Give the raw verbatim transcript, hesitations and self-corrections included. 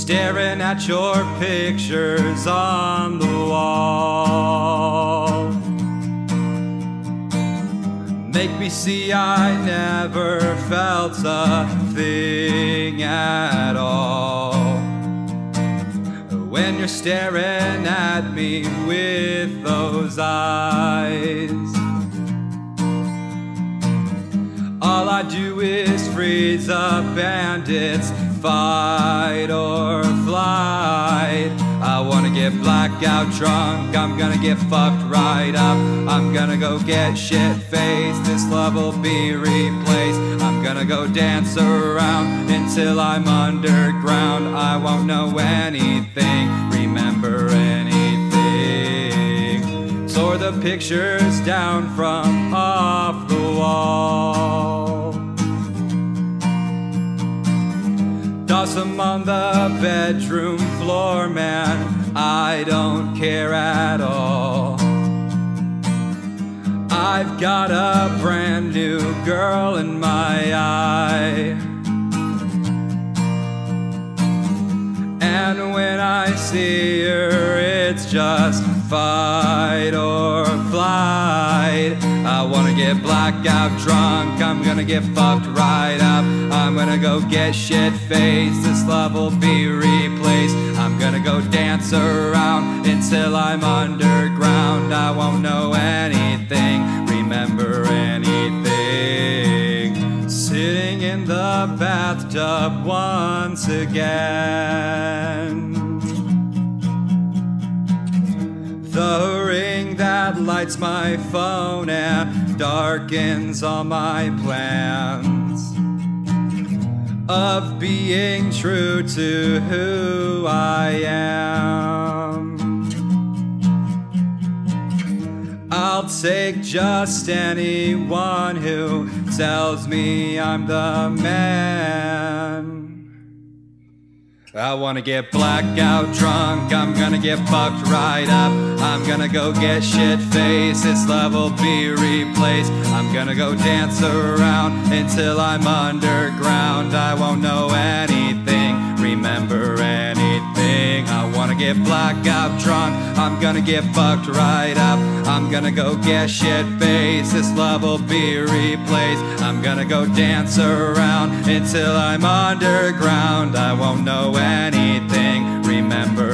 staring at your pictures on the wall. Make me see I never felt a thing at all. When you're staring at me with those eyes, all I do is freeze up and it's fight or flight. I wanna get blackout drunk, I'm gonna get fucked right up. I'm gonna go get shit-faced, this love will be replaced. I'm gonna go dance around until I'm underground. I won't know anything, remember anything. Tore the pictures down from off the wall. Toss them on the bedroom floor, man, I don't care at all. I've got a brand new girl in my eye, and when I see her it's just fight or flight. I wanna get blackout drunk, I'm gonna get fucked right up. I'm gonna go get shit-faced, this love will be replaced. I'm gonna go dance around until I'm underground. I won't know anything, remember anything. Sitting in the bathtub once again. The ring that lights my phone and darkens all my plans of being true to who I am. I'll take just anyone who tells me I'm the man. I wanna get blackout drunk, I'm gonna get fucked right up. I'm gonna go get shit-faced, this love will be replaced. I'm gonna go dance around until I'm underground. I won't know anything, remember anything. I wanna get blackout drunk, I'm gonna get fucked right up. I'm gonna go get shit-faced, this love will be replaced. I'm gonna go dance around until I'm underground. I won't know anything, remember